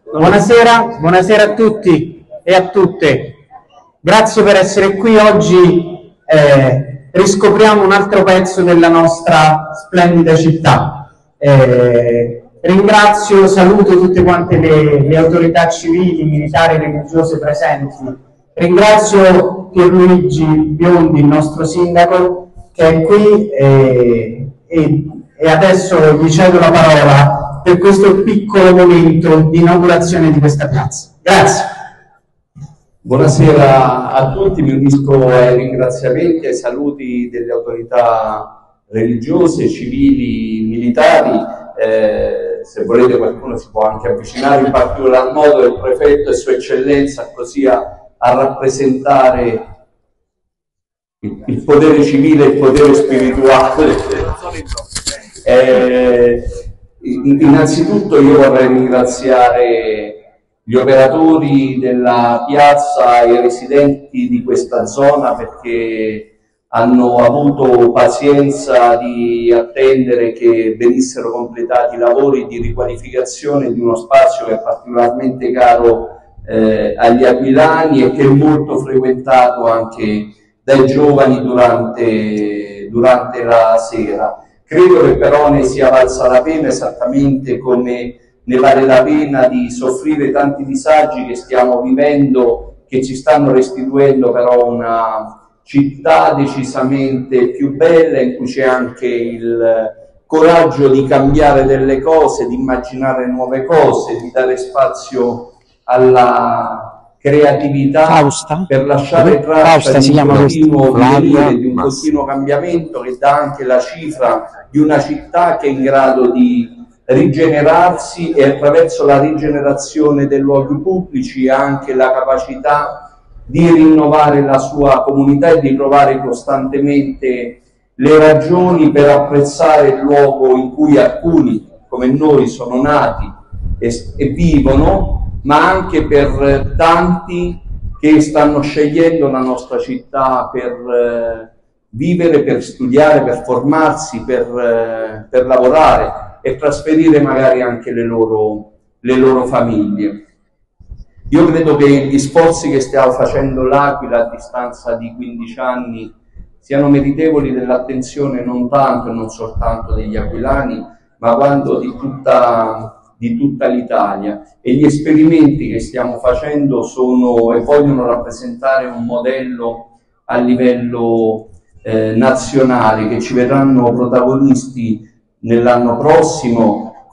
Buonasera, buonasera a tutti e a tutte. Grazie per essere qui oggi. Riscopriamo un altro pezzo della nostra splendida città. Ringrazio, saluto tutte quante le autorità civili, militari e religiose presenti. Ringrazio Pierluigi Biondi, il nostro sindaco, che è qui e adesso gli cedo la parola per questo piccolo momento di inaugurazione di questa piazza. Grazie. Buonasera a tutti, mi unisco ai ringraziamenti e ai saluti delle autorità religiose, civili, militari. Se volete qualcuno si può anche avvicinare, in particolar modo il prefetto e sua eccellenza, così a rappresentare il potere civile e il potere spirituale. Innanzitutto io vorrei ringraziare gli operatori della piazza e i residenti di questa zona, perché hanno avuto pazienza di attendere che venissero completati i lavori di riqualificazione di uno spazio che è particolarmente caro agli aquilani e che è molto frequentato anche dai giovani durante la sera. Credo che però ne sia valsa la pena, esattamente come ne vale la pena di soffrire tanti disagi che stiamo vivendo, che ci stanno restituendo però una città decisamente più bella, in cui c'è anche il coraggio di cambiare delle cose, di immaginare nuove cose, di dare spazio alla creatività per lasciare traccia di un continuo divenire, di un continuo cambiamento che dà anche la cifra di una città che è in grado di rigenerarsi, e attraverso la rigenerazione dei luoghi pubblici ha anche la capacità di rinnovare la sua comunità e di trovare costantemente le ragioni per apprezzare il luogo in cui alcuni, come noi, sono nati e vivono, ma anche per tanti che stanno scegliendo la nostra città per vivere, per studiare, per formarsi, per lavorare e trasferire magari anche le loro famiglie. Io credo che gli sforzi che stiamo facendo l'Aquila a distanza di 15 anni siano meritevoli dell'attenzione non tanto e non soltanto degli aquilani, ma quanto di tutta l'Italia, e gli esperimenti che stiamo facendo sono e vogliono rappresentare un modello a livello nazionale, che ci vedranno protagonisti nell'anno prossimo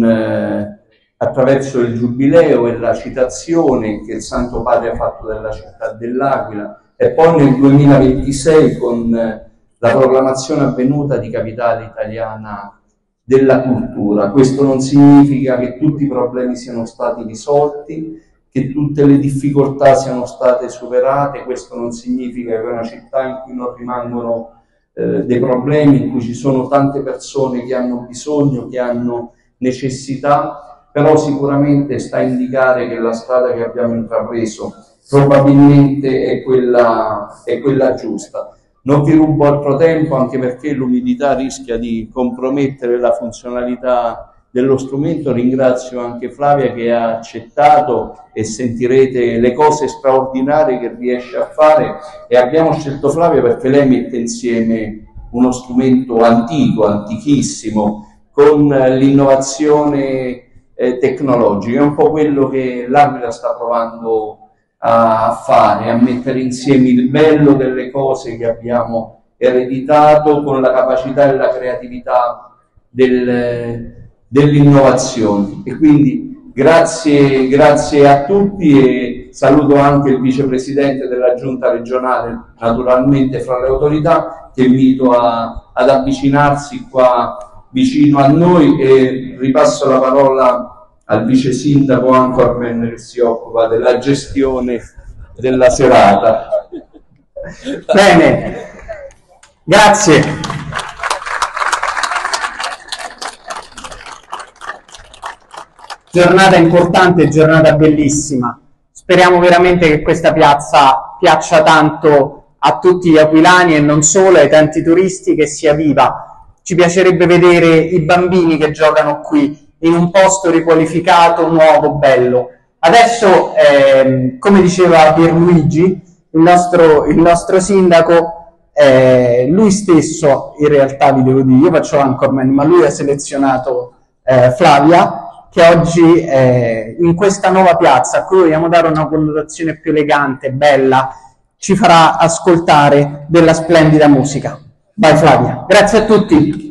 attraverso il giubileo e la citazione che il Santo Padre ha fatto della città dell'Aquila, e poi nel 2026 con la proclamazione avvenuta di capitale italiana della cultura. Questo non significa che tutti i problemi siano stati risolti, che tutte le difficoltà siano state superate, questo non significa che è una città in cui non rimangono dei problemi, in cui ci sono tante persone che hanno bisogno, che hanno necessità, però sicuramente sta a indicare che la strada che abbiamo intrapreso probabilmente è quella giusta. Non vi rubo altro tempo, anche perché l'umidità rischia di compromettere la funzionalità dello strumento. Ringrazio anche Flavia che ha accettato, e sentirete le cose straordinarie che riesce a fare, e abbiamo scelto Flavia perché lei mette insieme uno strumento antico, antichissimo, con l'innovazione tecnologica. È un po' quello che l'Aquila sta provando a fare, a mettere insieme il bello delle cose che abbiamo ereditato con la capacità e la creatività dell'innovazione. E quindi grazie a tutti, e saluto anche il vicepresidente della giunta regionale, naturalmente fra le autorità, che invito ad avvicinarsi qua vicino a noi, e ripasso la parola al vice sindaco Ancorman, che si occupa della gestione della serata. Bene, grazie. Giornata importante, giornata bellissima. Speriamo veramente che questa piazza piaccia tanto a tutti gli aquilani e non solo, ai tanti turisti, che sia viva. Ci piacerebbe vedere i bambini che giocano qui in un posto riqualificato, nuovo, bello. Adesso, come diceva Pierluigi, il nostro sindaco, lui stesso, in realtà vi devo dire, io faccio l'anchorman, ma lui ha selezionato Flavia, che oggi in questa nuova piazza, a cui vogliamo dare una connotazione più elegante, bella, ci farà ascoltare della splendida musica. Vai Flavia, grazie a tutti.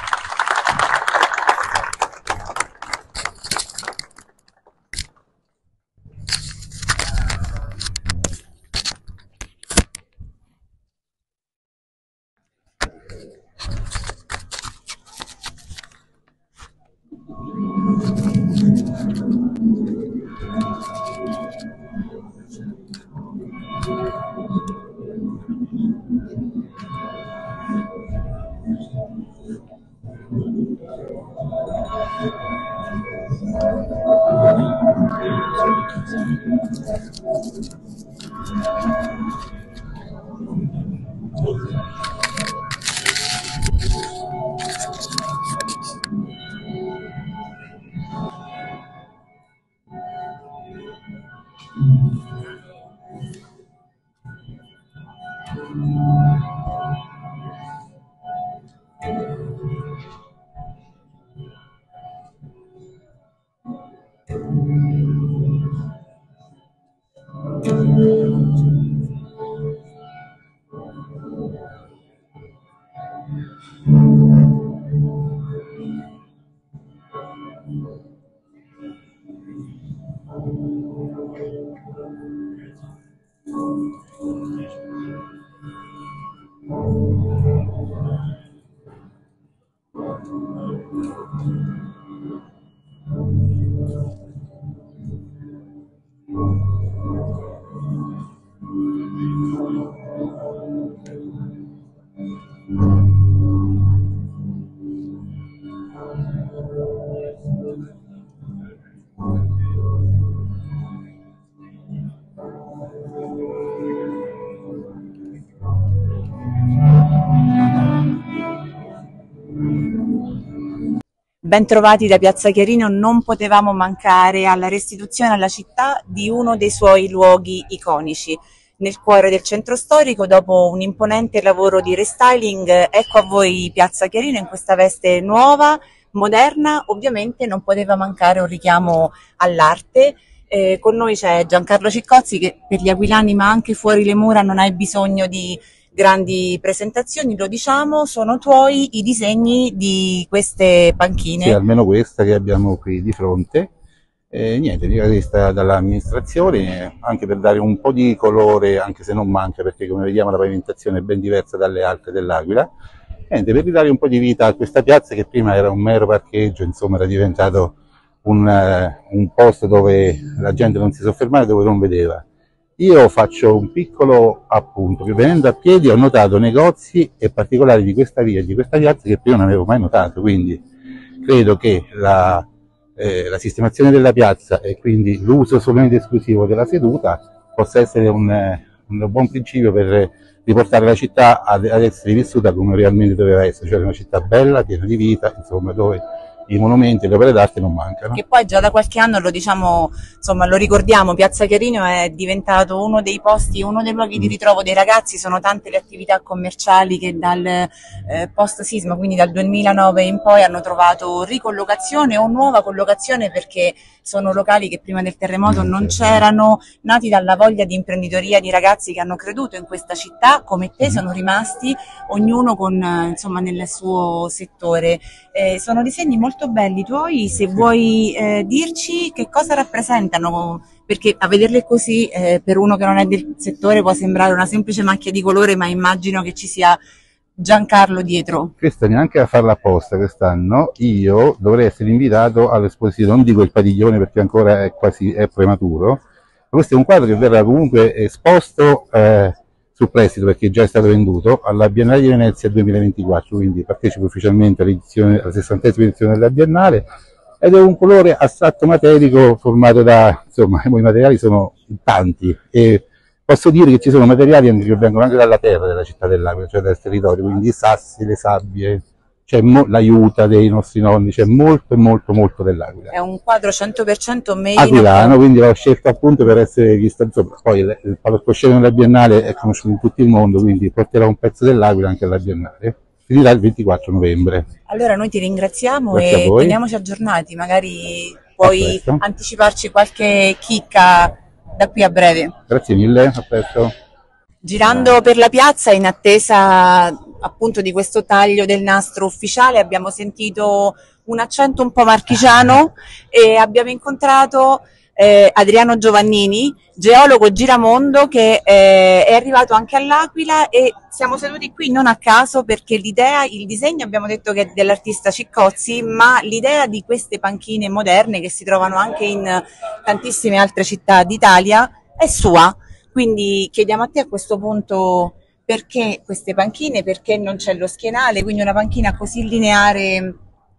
Bentrovati da Piazza Chiarino, non potevamo mancare alla restituzione alla città di uno dei suoi luoghi iconici. Nel cuore del centro storico, dopo un imponente lavoro di restyling, ecco a voi Piazza Chiarino in questa veste nuova, moderna. Ovviamente non poteva mancare un richiamo all'arte. Con noi c'è Giancarlo Ciccozzi, che per gli aquilani ma anche fuori le mura non hai bisogno di grandi presentazioni, lo diciamo, sono tuoi i disegni di queste panchine? Sì, almeno questa che abbiamo qui di fronte. Niente, questa dall'amministrazione, anche per dare un po' di colore, anche se non manca, perché come vediamo la pavimentazione è ben diversa dalle altre dell'Aquila. Niente, per ridare un po' di vita a questa piazza che prima era un mero parcheggio, insomma era diventato un posto dove la gente non si soffermava e dove non vedeva. Io faccio un piccolo appunto, che venendo a piedi ho notato negozi e particolari di questa via e di questa piazza che prima non avevo mai notato, quindi credo che la sistemazione della piazza e quindi l'uso solamente esclusivo della seduta possa essere un buon principio per riportare la città ad essere vissuta come realmente doveva essere, cioè una città bella, piena di vita, insomma, dove i monumenti e le opere d'arte non mancano. Che poi già da qualche anno lo diciamo, insomma lo ricordiamo, Piazza Chiarino è diventato uno dei posti, uno dei luoghi di ritrovo dei ragazzi, sono tante le attività commerciali che dal post sisma, quindi dal 2009 in poi hanno trovato ricollocazione o nuova collocazione, perché sono locali che prima del terremoto non c'erano, nati dalla voglia di imprenditoria di ragazzi che hanno creduto in questa città, come te sono rimasti, ognuno con insomma nel suo settore. Sono disegni molto belli tuoi, se vuoi dirci che cosa rappresentano, perché a vederle così per uno che non è del settore può sembrare una semplice macchia di colore, ma immagino che ci sia Giancarlo dietro. Questa neanche a farla apposta quest'anno, io dovrei essere invitato all'esposizione, non dico il padiglione perché ancora è prematuro, ma questo è un quadro che verrà comunque esposto sul prestito perché già è stato venduto alla Biennale di Venezia 2024, quindi partecipo ufficialmente alla 60ª edizione della Biennale, ed è un colore astratto materico formato da, insomma, i materiali sono tanti e posso dire che ci sono materiali che vengono anche dalla terra della città dell'Aquila, cioè dal territorio, quindi i sassi, le sabbie, c'è l'aiuta dei nostri nonni, c'è molto e molto molto dell'Aquila. È un quadro 100% made in Aquilano, quindi l'ho scelto appunto per essere visto, insomma, poi il palcoscenico della Biennale è conosciuto in tutto il mondo, quindi porterò un pezzo dell'Aquila anche alla Biennale. Finirà il 24 novembre. Allora noi ti ringraziamo Grazie e teniamoci aggiornati, magari puoi anticiparci qualche chicca da qui a breve. Grazie mille, a presto. Girando per la piazza in attesa appunto di questo taglio del nastro ufficiale abbiamo sentito un accento un po' marchigiano e abbiamo incontrato Adriano Giovannini, geologo giramondo che è arrivato anche all'Aquila e siamo seduti qui non a caso perché il disegno abbiamo detto che è dell'artista Ciccozzi, ma l'idea di queste panchine moderne che si trovano anche in tantissime altre città d'Italia è sua. Quindi chiediamo a te a questo punto perché queste panchine, perché non c'è lo schienale, quindi una panchina così lineare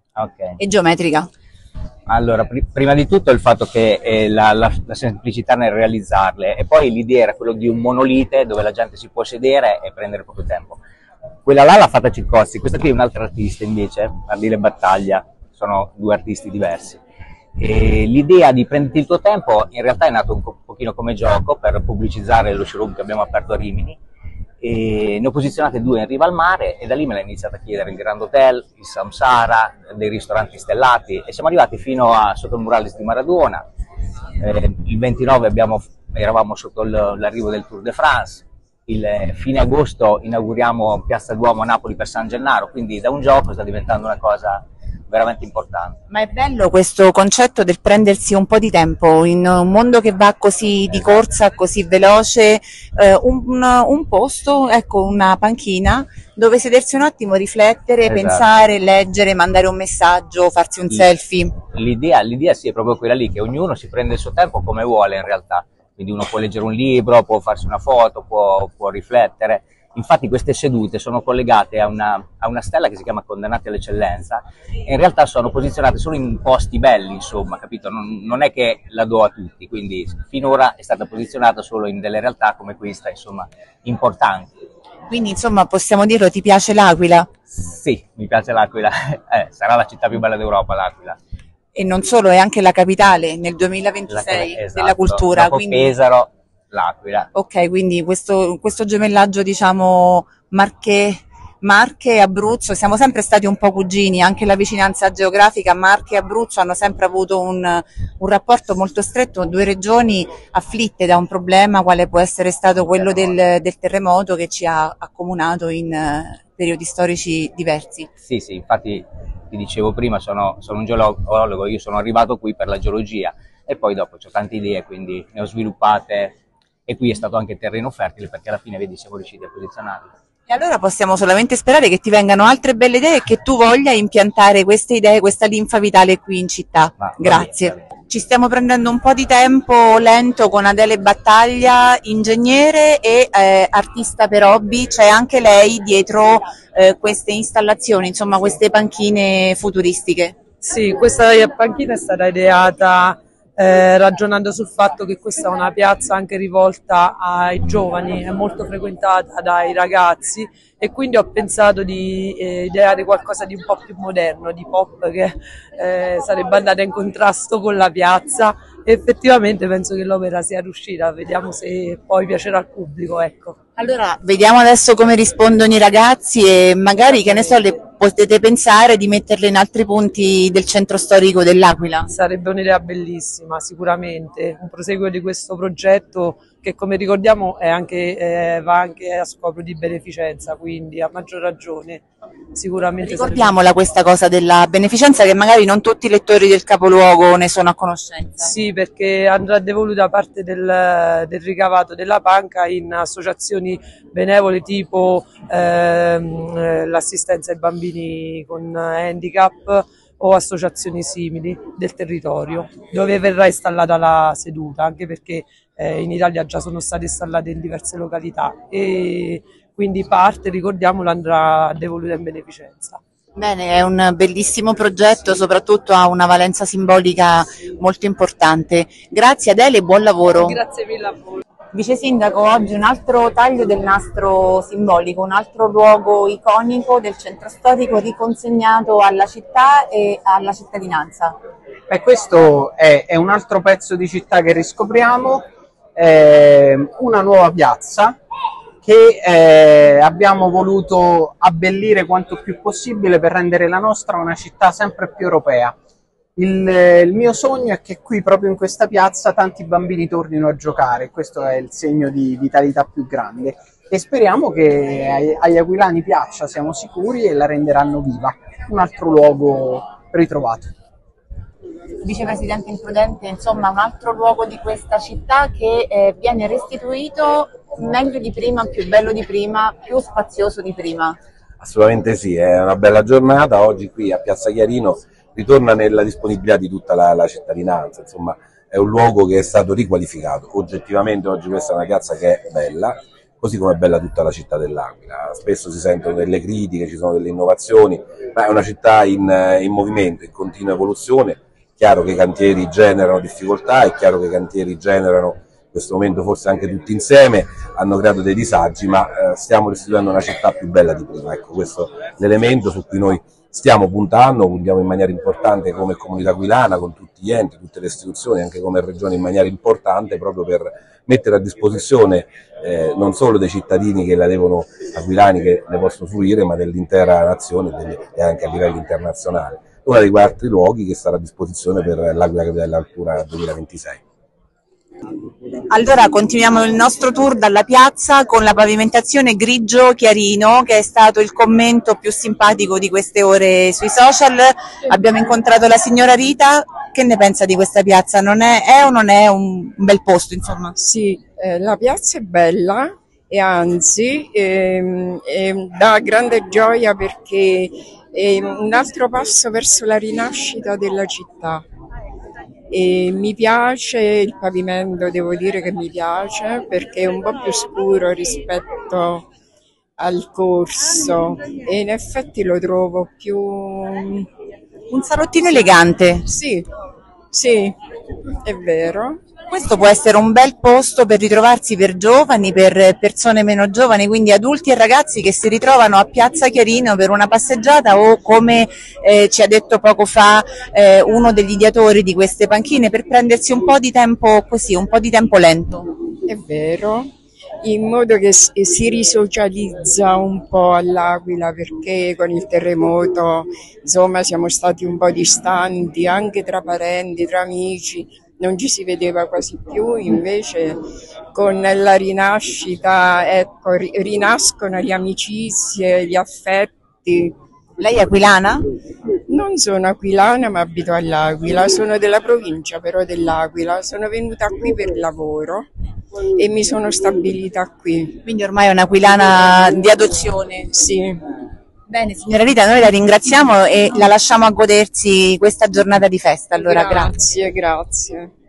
e geometrica. Allora, prima di tutto il fatto che la semplicità nel realizzarle e poi l'idea era quello di un monolite dove la gente si può sedere e prendere poco tempo. Quella là l'ha fatta Ciccozzi, questa qui è un altro artista invece, Ardile Battaglia, sono due artisti diversi. E l'idea di prenderti il tuo tempo in realtà è nato un pochino come gioco per pubblicizzare lo showroom che abbiamo aperto a Rimini e ne ho posizionate due in riva al mare e da lì me l'ha iniziato a chiedere il Grand Hotel, il Samsara, dei ristoranti stellati e siamo arrivati fino a sotto il murales di Maradona. Il 29 eravamo sotto l'arrivo del Tour de France, il fine agosto inauguriamo Piazza Duomo a Napoli per San Gennaro, quindi da un gioco sta diventando una cosa veramente importante. Ma è bello questo concetto del prendersi un po' di tempo in un mondo che va così di corsa, così veloce, un posto, ecco, una panchina dove sedersi un attimo, riflettere, pensare, leggere, mandare un messaggio, farsi un selfie. L'idea sì è proprio quella lì, che ognuno si prende il suo tempo come vuole in realtà, quindi uno può leggere un libro, può farsi una foto, può riflettere. Infatti queste sedute sono collegate a una stella che si chiama Condannati all'Eccellenza e in realtà sono posizionate solo in posti belli, insomma, capito? Non è che la do a tutti, quindi finora è stata posizionata solo in delle realtà come questa, insomma, importanti. Quindi, insomma, possiamo dirlo, ti piace l'Aquila? Sì, mi piace l'Aquila, sarà la città più bella d'Europa l'Aquila. E non solo, è anche la capitale nel 2026 esatto, della cultura. Dopo quindi... Pesaro, l'Aquila. Ok, quindi questo gemellaggio, diciamo, Marche e Abruzzo, siamo sempre stati un po' cugini, anche la vicinanza geografica, Marche e Abruzzo hanno sempre avuto un rapporto molto stretto, due regioni afflitte da un problema quale può essere stato quello del terremoto che ci ha accomunato in periodi storici diversi. Sì, infatti ti dicevo prima, sono un geologo, io sono arrivato qui per la geologia e poi dopo ho tante idee, quindi ne ho sviluppate. E qui è stato anche terreno fertile perché alla fine, vedi, siamo riusciti a posizionarlo. E allora possiamo solamente sperare che ti vengano altre belle idee e che tu voglia impiantare queste idee, questa linfa vitale qui in città. Grazie. Va bene. Ci stiamo prendendo un po' di tempo lento con Adele Battaglia, ingegnere e artista per hobby. C'è anche lei dietro queste installazioni, insomma queste panchine futuristiche. Sì, questa panchina è stata ideata ragionando sul fatto che questa è una piazza anche rivolta ai giovani, è molto frequentata dai ragazzi e quindi ho pensato di ideare qualcosa di un po' più moderno, di pop che sarebbe andata in contrasto con la piazza e effettivamente penso che l'opera sia riuscita, vediamo se poi piacerà al pubblico, ecco. Allora, vediamo adesso come rispondono i ragazzi e magari, che ne so, potete pensare di metterle in altri punti del centro storico dell'Aquila. Sarebbe un'idea bellissima, sicuramente, un proseguo di questo progetto che, come ricordiamo, è anche, va anche a scopo di beneficenza, quindi a maggior ragione sicuramente. Ricordiamola questa cosa della beneficenza, che magari non tutti i lettori del capoluogo ne sono a conoscenza. Sì, perché andrà devoluta parte del ricavato della panca in associazioni benevole tipo l'assistenza ai bambini con handicap o associazioni simili del territorio, dove verrà installata la seduta, anche perché in Italia già sono state installate in diverse località e quindi parte, ricordiamolo, andrà devoluta in beneficenza. Bene, è un bellissimo progetto, soprattutto ha una valenza simbolica molto importante. Grazie Adele e buon lavoro. Grazie mille a voi. Vice Sindaco, oggi un altro taglio del nastro simbolico, un altro luogo iconico del centro storico riconsegnato alla città e alla cittadinanza. Questo è un altro pezzo di città che riscopriamo, una nuova piazza che abbiamo voluto abbellire quanto più possibile per rendere la nostra una città sempre più europea. Il mio sogno è che qui, proprio in questa piazza, tanti bambini tornino a giocare, questo è il segno di vitalità più grande e speriamo che agli aquilani piaccia, siamo sicuri, e la renderanno viva, un altro luogo ritrovato. Vicepresidente Imprudente, insomma un altro luogo di questa città che viene restituito meglio di prima, più bello di prima, più spazioso di prima. Assolutamente sì, è una bella giornata, oggi qui a Piazza Chiarino ritorna nella disponibilità di tutta la cittadinanza, insomma è un luogo che è stato riqualificato, oggettivamente oggi questa è una piazza che è bella, così come è bella tutta la città dell'Aquila, spesso si sentono delle critiche, ci sono delle innovazioni, ma è una città in movimento, in continua evoluzione, è chiaro che i cantieri generano difficoltà, è chiaro che i cantieri generano in questo momento forse anche tutti insieme, hanno creato dei disagi, ma stiamo restituendo una città più bella di prima, ecco questo è l'elemento su cui noi stiamo puntiamo in maniera importante come comunità aquilana, con tutti gli enti, tutte le istituzioni, anche come regione in maniera importante, proprio per mettere a disposizione non solo dei cittadini che la devono, aquilani che ne possono fruire, ma dell'intera nazione e anche a livello internazionale. Uno dei 4 luoghi che sarà a disposizione per l'Aquila Capitale dell'Altura 2026. Allora continuiamo il nostro tour dalla piazza con la pavimentazione grigio chiarino, che è stato il commento più simpatico di queste ore sui social. Abbiamo incontrato la signora Rita, che ne pensa di questa piazza? È o non è un bel posto, insomma? Sì, la piazza è bella e anzi dà grande gioia perché è un altro passo verso la rinascita della città. E mi piace il pavimento, devo dire che mi piace perché è un po' più scuro rispetto al corso e in effetti lo trovo più un salottino elegante. Sì, sì, è vero. Questo può essere un bel posto per ritrovarsi per giovani, per persone meno giovani, quindi adulti e ragazzi che si ritrovano a Piazza Chiarino per una passeggiata o, come ci ha detto poco fa uno degli ideatori di queste panchine, per prendersi un po' di tempo così, un po' di tempo lento. È vero, in modo che si risocializza un po' all'Aquila, perché con il terremoto insomma siamo stati un po' distanti anche tra parenti, tra amici, non ci si vedeva quasi più, invece con la rinascita ecco, rinascono le amicizie, gli affetti. Lei è aquilana? Non sono aquilana, ma abito all'Aquila, sono della provincia però dell'Aquila, sono venuta qui per lavoro e mi sono stabilita qui. Quindi ormai è un'aquilana di adozione? Sì. Bene, signora Rita, noi la ringraziamo e la lasciamo a godersi questa giornata di festa. Allora, grazie.